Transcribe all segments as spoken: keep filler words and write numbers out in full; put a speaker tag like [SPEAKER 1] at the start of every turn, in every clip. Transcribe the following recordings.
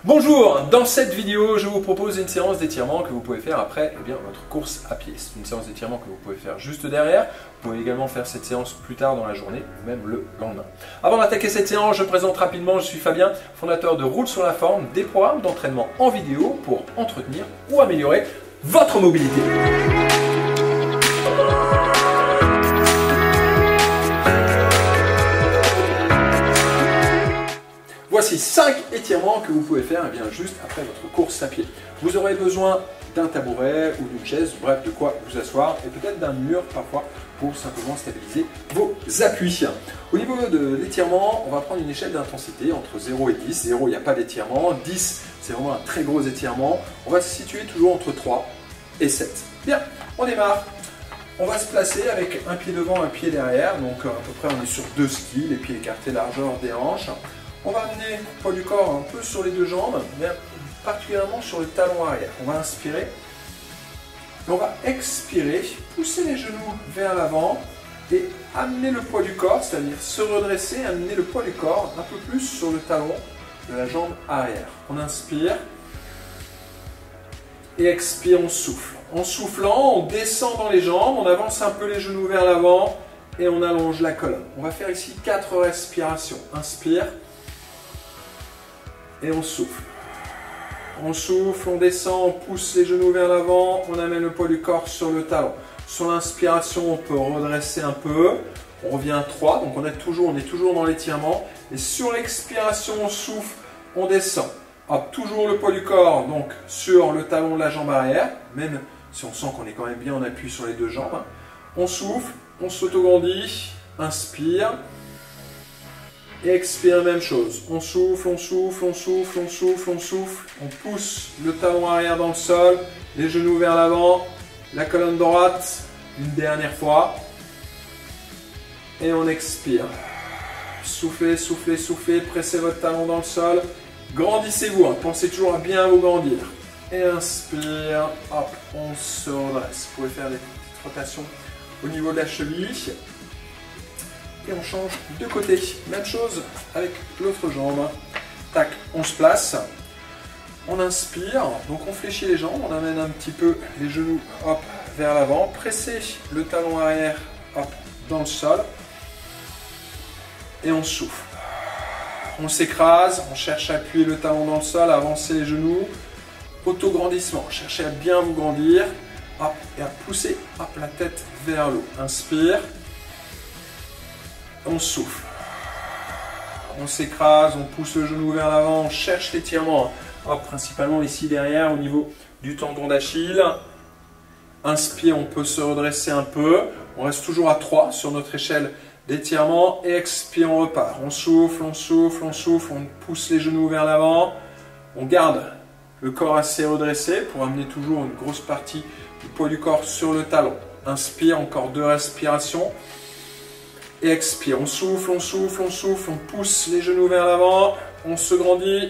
[SPEAKER 1] Bonjour, dans cette vidéo, je vous propose une séance d'étirement que vous pouvez faire après eh bien, votre course à pied. C'est une séance d'étirement que vous pouvez faire juste derrière. Vous pouvez également faire cette séance plus tard dans la journée ou même le lendemain. Avant d'attaquer cette séance, je présente rapidement, je suis Fabien, fondateur de Roule sur la forme, des programmes d'entraînement en vidéo pour entretenir ou améliorer votre mobilité. Voici cinq étirements que vous pouvez faire eh bien, juste après votre course à pied. Vous aurez besoin d'un tabouret ou d'une chaise, bref, de quoi vous asseoir et peut-être d'un mur parfois pour simplement stabiliser vos appuis. Au niveau de l'étirement, on va prendre une échelle d'intensité entre zéro et dix. zéro, il n'y a pas d'étirement. dix, c'est vraiment un très gros étirement. On va se situer toujours entre trois et sept. Bien, on démarre. On va se placer avec un pied devant, un pied derrière. Donc à peu près, on est sur deux skis, les pieds écartés largeur des hanches. On va amener le poids du corps un peu sur les deux jambes, mais particulièrement sur le talon arrière. On va inspirer. On va expirer, pousser les genoux vers l'avant et amener le poids du corps, c'est-à-dire se redresser, amener le poids du corps un peu plus sur le talon de la jambe arrière. On inspire et expire, on souffle. En soufflant, on descend dans les jambes, on avance un peu les genoux vers l'avant et on allonge la colonne. On va faire ici quatre respirations. Inspire. Et on souffle. On souffle, on descend, on pousse les genoux vers l'avant, on amène le poids du corps sur le talon. Sur l'inspiration, on peut redresser un peu. On revient à trois, donc on est toujours, on est toujours dans l'étirement. Et sur l'expiration, on souffle, on descend. Hop, toujours le poids du corps donc sur le talon de la jambe arrière, même si on sent qu'on est quand même bien en appui sur les deux jambes. Hein. On souffle, on s'autograndit, inspire. Et expire, même chose. On souffle, on souffle, on souffle, on souffle, on souffle. On pousse le talon arrière dans le sol, les genoux vers l'avant, la colonne droite, une dernière fois. Et on expire. Soufflez, soufflez, soufflez, pressez votre talon dans le sol. Grandissez-vous, hein. Pensez toujours à bien vous grandir. Et inspire, hop, on se redresse. Vous pouvez faire des petites rotations au niveau de la cheville. Et on change de côté. Même chose avec l'autre jambe. Tac, on se place. On inspire. Donc on fléchit les jambes. On amène un petit peu les genoux hop, vers l'avant. Pressez le talon arrière hop, dans le sol. Et on souffle. On s'écrase. On cherche à appuyer le talon dans le sol. À avancer les genoux. Auto-grandissement. Cherchez à bien vous grandir. Hop, et à pousser hop, la tête vers le haut. Inspire. On souffle, on s'écrase, on pousse le genou vers l'avant, on cherche l'étirement, hop, principalement ici derrière au niveau du tendon d'Achille. Inspire, on peut se redresser un peu, on reste toujours à trois sur notre échelle d'étirement et expire, on repart. On souffle, on souffle, on souffle, on pousse les genoux vers l'avant, on garde le corps assez redressé pour amener toujours une grosse partie du poids du corps sur le talon. Inspire, encore deux respirations. Et expire, on souffle, on souffle, on souffle, on pousse les genoux vers l'avant, on se grandit.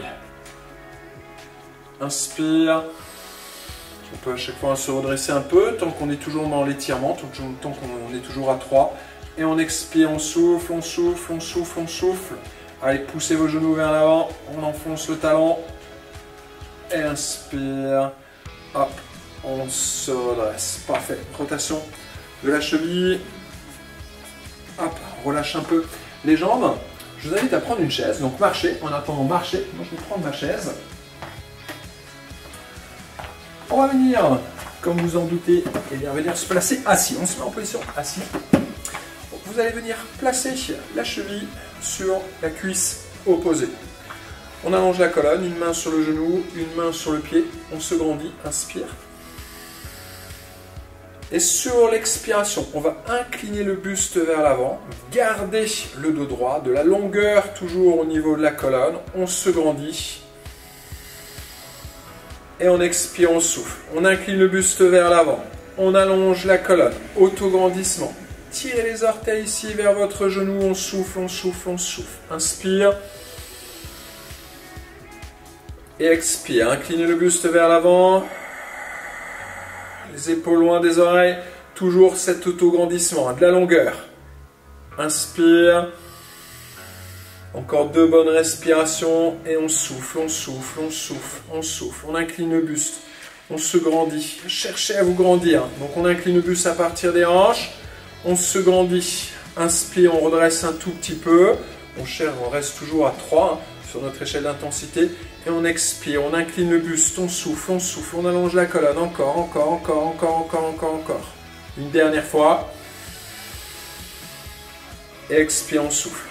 [SPEAKER 1] Inspire. On peut à chaque fois se redresser un peu, tant qu'on est toujours dans l'étirement, tant qu'on est toujours à trois. Et on expire, on souffle, on souffle, on souffle, on souffle. Allez, poussez vos genoux vers l'avant, on enfonce le talon. Et inspire. Hop, on se redresse. Parfait. Rotation de la cheville. Hop, relâche un peu les jambes. Je vous invite à prendre une chaise, donc marcher. En attendant marcher, moi je vais prendre ma chaise. On va venir, comme vous en doutez, et bien venir se placer assis. On se met en position assis. Vous allez venir placer la cheville sur la cuisse opposée. On allonge la colonne, une main sur le genou, une main sur le pied. On se grandit, inspire. Et sur l'expiration, on va incliner le buste vers l'avant, garder le dos droit, de la longueur toujours au niveau de la colonne, on se grandit. Et on expire, on souffle. On incline le buste vers l'avant, on allonge la colonne, auto-grandissement. Tirez les orteils ici vers votre genou, on souffle, on souffle, on souffle. Inspire. Et expire, inclinez le buste vers l'avant. Les épaules loin des oreilles, toujours cet auto-grandissement, de la longueur. Inspire. Encore deux bonnes respirations et on souffle, on souffle, on souffle, on souffle. On incline le buste, on se grandit. Cherchez à vous grandir. Donc on incline le buste à partir des hanches, on se grandit. Inspire, on redresse un tout petit peu. On cherche, on reste toujours à trois hein, sur notre échelle d'intensité. Et on expire, on incline le buste, on souffle, on souffle, on allonge la colonne. Encore, encore, encore, encore, encore, encore, encore. Une dernière fois. Et expire, on souffle.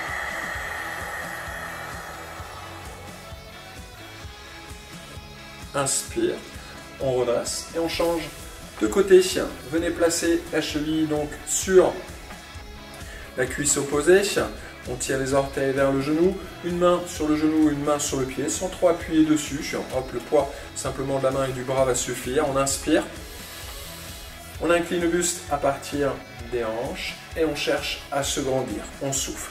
[SPEAKER 1] Inspire, on redresse et on change de côté. Venez placer la cheville donc sur la cuisse opposée. On tire les orteils vers le genou, une main sur le genou, une main sur le pied, sans trop appuyer dessus. Hop, le poids simplement de la main et du bras va suffire. On inspire, on incline le buste à partir des hanches et on cherche à se grandir. On souffle.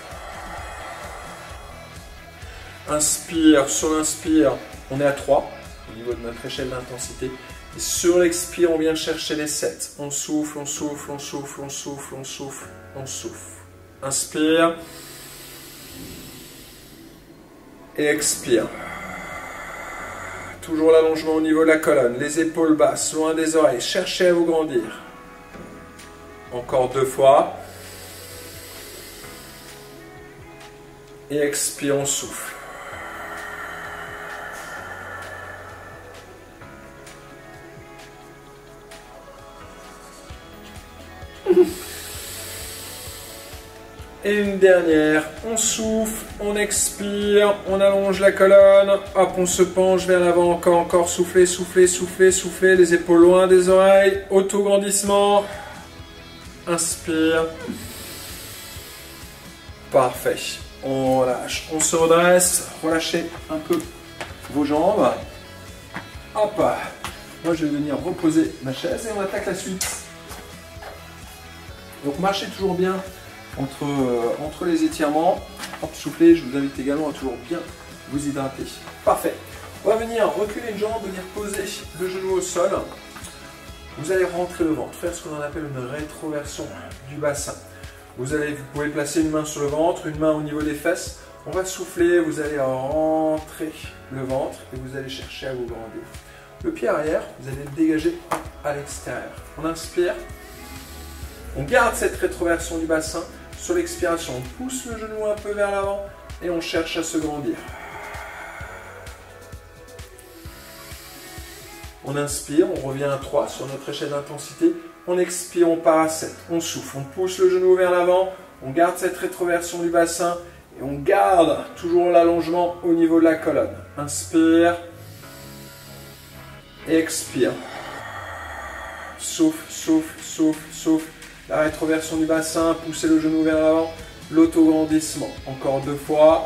[SPEAKER 1] Inspire, sur l'inspire, on est à trois. Au niveau de notre échelle d'intensité. Et sur l'expire, on vient chercher les sept. On souffle, on souffle, on souffle, on souffle, on souffle, on souffle. Inspire. Et expire. Toujours l'allongement au niveau de la colonne. Les épaules basses, loin des oreilles. Cherchez à vous grandir. Encore deux fois. Et expire, on souffle. Et une dernière, on souffle, on expire, on allonge la colonne, hop, on se penche vers l'avant, encore, encore, soufflez, soufflez, soufflez, soufflez, les épaules loin des oreilles, auto-grandissement, inspire, parfait, on relâche, on se redresse, relâchez un peu vos jambes, hop, moi je vais venir reposer ma chaise et on attaque la suite. Donc marchez toujours bien entre, euh, entre les étirements. Hop, soufflez, je vous invite également à toujours bien vous hydrater. Parfait. On va venir reculer une jambe, venir poser le genou au sol. Vous allez rentrer le ventre, faire ce qu'on appelle une rétroversion du bassin. Vous, allez, vous pouvez placer une main sur le ventre, une main au niveau des fesses. On va souffler, vous allez rentrer le ventre et vous allez chercher à vous grandir. Le pied arrière, vous allez le dégager à l'extérieur. On inspire. On garde cette rétroversion du bassin. Sur l'expiration, on pousse le genou un peu vers l'avant et on cherche à se grandir. On inspire, on revient à trois sur notre échelle d'intensité. On expire, on part à sept. On souffle, on pousse le genou vers l'avant. On garde cette rétroversion du bassin et on garde toujours l'allongement au niveau de la colonne. Inspire et expire. Souffle, souffle, souffle, souffle. La rétroversion du bassin, poussez le genou vers l'avant, l'autograndissement. Encore deux fois.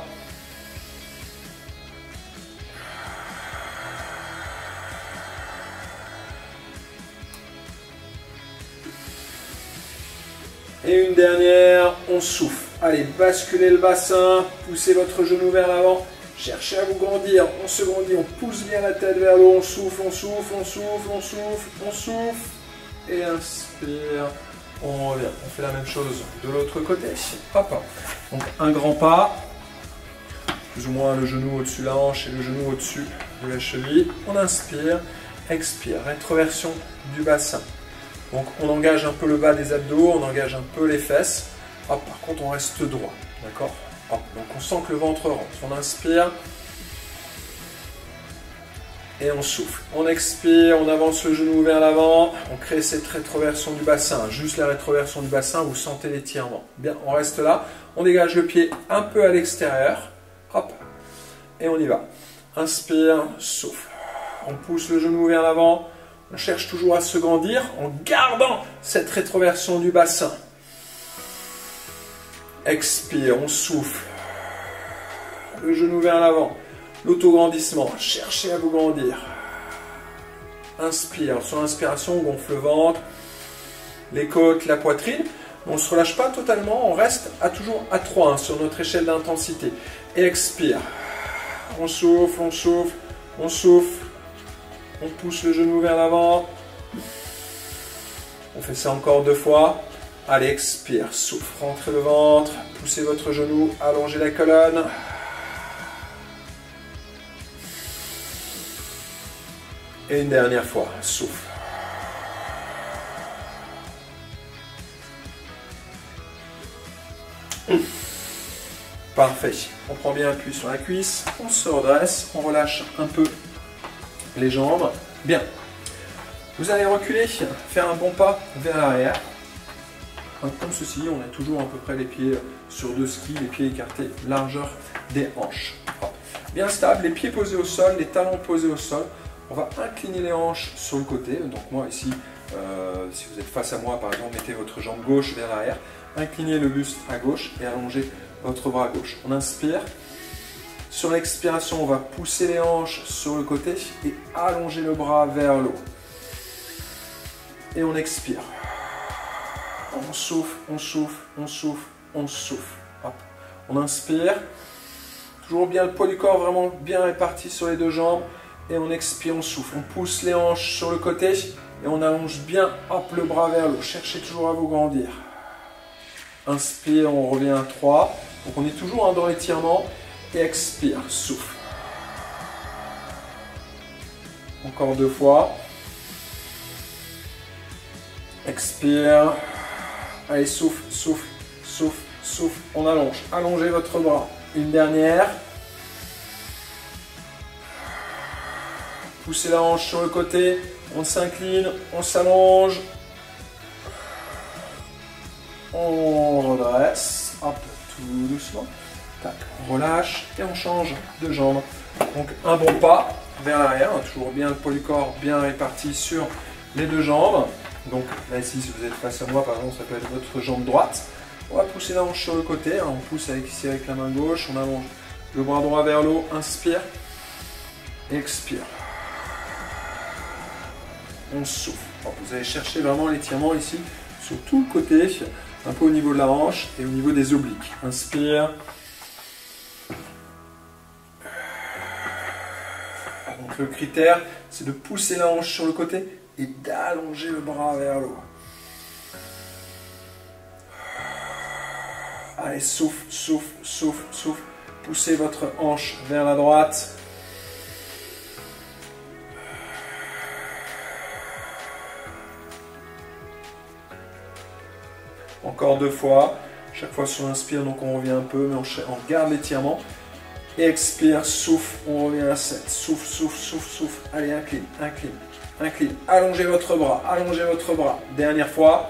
[SPEAKER 1] Et une dernière, on souffle. Allez, basculez le bassin, poussez votre genou vers l'avant, cherchez à vous grandir. On se grandit, on pousse bien la tête vers le haut, on souffle, on souffle, on souffle, on souffle, on souffle. Et inspire. On revient, on fait la même chose de l'autre côté. Hop. Donc un grand pas, plus ou moins le genou au-dessus de la hanche et le genou au-dessus de la cheville. On inspire, expire, rétroversion du bassin. Donc on engage un peu le bas des abdos, on engage un peu les fesses. Hop, par contre on reste droit, d'accord? Donc on sent que le ventre rentre. On inspire. Et on souffle, on expire, on avance le genou vers l'avant, on crée cette rétroversion du bassin, juste la rétroversion du bassin, vous sentez l'étirement. Bien, on reste là, on dégage le pied un peu à l'extérieur, hop, et on y va. Inspire, souffle, on pousse le genou vers l'avant, on cherche toujours à se grandir en gardant cette rétroversion du bassin. Expire, on souffle, le genou vers l'avant. L'autograndissement, cherchez à vous grandir. Inspire, sur l'inspiration, on gonfle le ventre, les côtes, la poitrine. On ne se relâche pas totalement, on reste à toujours à trois hein, sur notre échelle d'intensité. Et expire. On souffle, on souffle, on souffle. On pousse le genou vers l'avant. On fait ça encore deux fois. Allez, expire, souffle, rentrez le ventre, poussez votre genou, allongez la colonne. Et une dernière fois, souffle. Parfait. On prend bien appui sur la cuisse, on se redresse, on relâche un peu les jambes. Bien. Vous allez reculer, faire un bon pas vers l'arrière. Comme ceci, on a toujours à peu près les pieds sur deux skis, les pieds écartés, largeur des hanches. Bien stable, les pieds posés au sol, les talons posés au sol. On va incliner les hanches sur le côté. Donc moi ici, euh, si vous êtes face à moi par exemple, mettez votre jambe gauche vers l'arrière. Inclinez le buste à gauche et allongez votre bras gauche. On inspire. Sur l'expiration, on va pousser les hanches sur le côté et allonger le bras vers le haut. Et on expire. On souffle, on souffle, on souffle, on souffle. Hop. On inspire. Toujours bien le poids du corps vraiment bien réparti sur les deux jambes. Et on expire, on souffle. On pousse les hanches sur le côté et on allonge bien hop, le bras vers le haut. Cherchez toujours à vous grandir. Inspire, on revient à trois. Donc on est toujours hein, dans l'étirement. Et expire, souffle. Encore deux fois. Expire. Allez, souffle, souffle, souffle, souffle. On allonge. Allongez votre bras. Une dernière. Poussez la hanche sur le côté. On s'incline, on s'allonge. On redresse. Hop, tout doucement. Tac, on relâche et on change de jambe. Donc un bon pas vers l'arrière. Toujours bien le poids du corps bien réparti sur les deux jambes. Donc là ici, si vous êtes face à moi, par exemple, ça peut être votre jambe droite. On va pousser la hanche sur le côté. On pousse avec, ici avec la main gauche. On allonge le bras droit vers le haut. Inspire. Expire. On souffle. Alors, vous allez chercher vraiment l'étirement ici sur tout le côté, un peu au niveau de la hanche et au niveau des obliques. Inspire. Donc le critère, c'est de pousser la hanche sur le côté et d'allonger le bras vers le haut. Allez, souffle, souffle, souffle, souffle. Poussez votre hanche vers la droite. Encore deux fois. Chaque fois sur l'inspire, donc on revient un peu, mais on, on garde l'étirement. Et expire, souffle, on revient à sept. Souffle, souffle, souffle, souffle. Allez, incline, incline, incline. Allongez votre bras, allongez votre bras. Dernière fois.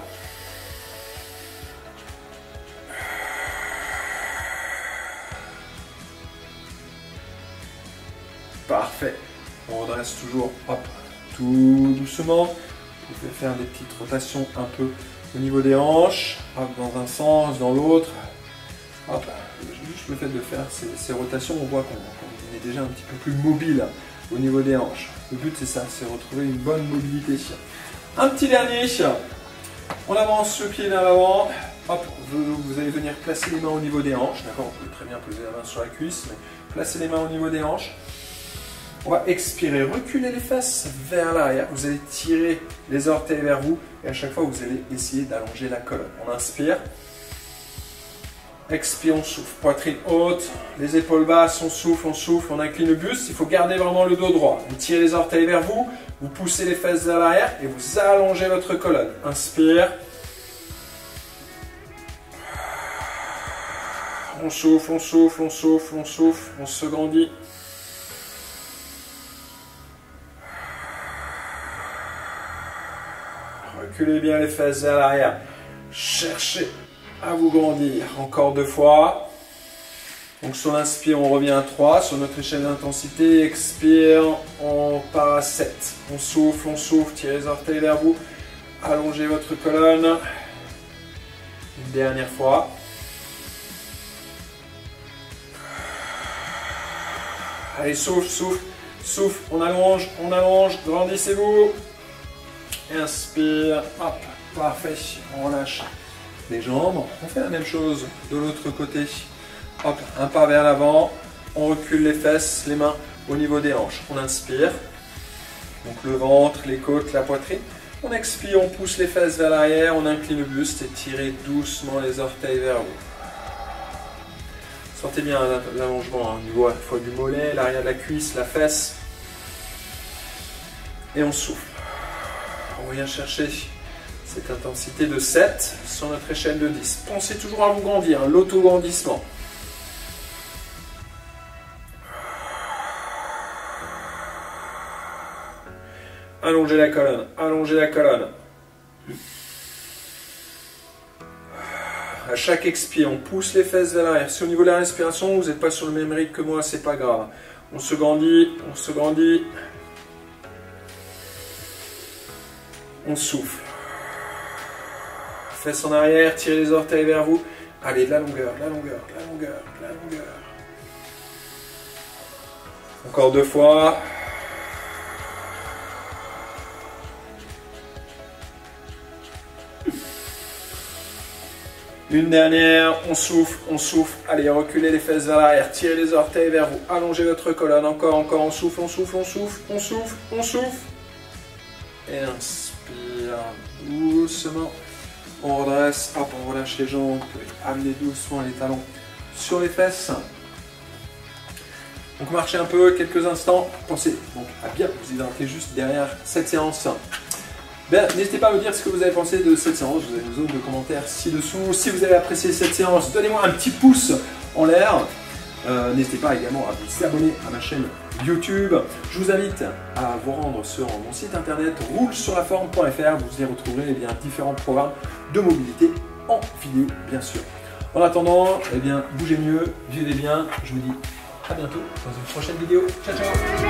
[SPEAKER 1] Parfait. On redresse toujours, hop, tout doucement. Vous pouvez faire des petites rotations un peu au niveau des hanches, hop, dans un sens, dans l'autre. Hop, juste le fait de faire ces, ces rotations, on voit qu'on qu'on est déjà un petit peu plus mobile au niveau des hanches. Le but c'est ça, c'est retrouver une bonne mobilité. Un petit dernier, on avance le pied vers l'avant. Hop, vous, vous allez venir placer les mains au niveau des hanches, d'accord? Vous pouvez très bien poser la main sur la cuisse, mais placez les mains au niveau des hanches. On va expirer, reculer les fesses vers l'arrière. Vous allez tirer les orteils vers vous et à chaque fois vous allez essayer d'allonger la colonne. On inspire. Expire, on souffle. Poitrine haute, les épaules basses, on souffle, on souffle, on incline le buste. Il faut garder vraiment le dos droit. Vous tirez les orteils vers vous, vous poussez les fesses vers l'arrière et vous allongez votre colonne. Inspire. On souffle, on souffle, on souffle, on souffle, on se grandit. Reculez bien les fesses vers l'arrière. Cherchez à vous grandir. Encore deux fois. Donc sur l'inspire, on revient à trois. Sur notre échelle d'intensité, expire, on part à sept. On souffle, on souffle, tirez les orteils vers vous. Allongez votre colonne. Une dernière fois. Allez, souffle, souffle, souffle. On allonge, on allonge. Grandissez-vous. Inspire, hop, parfait, on relâche les jambes. On fait la même chose de l'autre côté. Hop, un pas vers l'avant, on recule les fesses, les mains au niveau des hanches. On inspire, donc le ventre, les côtes, la poitrine. On expire, on pousse les fesses vers l'arrière, on incline le buste et tirez doucement les orteils vers vous. Sentez bien l'allongement hein, du doigt, une fois du mollet, l'arrière de la cuisse, la fesse. Et on souffle. On vient chercher cette intensité de sept sur notre échelle de dix. Pensez toujours à vous grandir, hein, l'auto-grandissement. Allongez la colonne, allongez la colonne. À chaque expire, on pousse les fesses vers l'arrière. Si au niveau de la respiration, vous n'êtes pas sur le même rythme que moi, c'est pas grave. On se grandit, on se grandit. On souffle. Fesses en arrière, tirez les orteils vers vous. Allez, de la longueur, de la longueur, de la longueur, de la longueur. Encore deux fois. Une dernière, on souffle, on souffle. Allez, reculez les fesses vers l'arrière, tirez les orteils vers vous, allongez votre colonne. Encore, encore, on souffle, on souffle, on souffle, on souffle, on souffle. Et inspire doucement. On redresse, hop, on relâche les jambes. Vous pouvez amener doucement les talons sur les fesses. Donc marchez un peu, quelques instants. Pensez donc à bien vous hydrater juste derrière cette séance. Ben, n'hésitez pas à me dire ce que vous avez pensé de cette séance. Vous avez une zone de commentaires ci-dessous. Si vous avez apprécié cette séance, donnez-moi un petit pouce en l'air. Euh, n'hésitez pas également à vous abonner à ma chaîne YouTube. Je vous invite à vous rendre sur mon site internet roule sur la forme point F R. Vous y retrouverez eh bien, différents programmes de mobilité en vidéo, bien sûr. En attendant, eh bien, bougez mieux, vivez bien. Je vous dis à bientôt dans une prochaine vidéo. Ciao, ciao!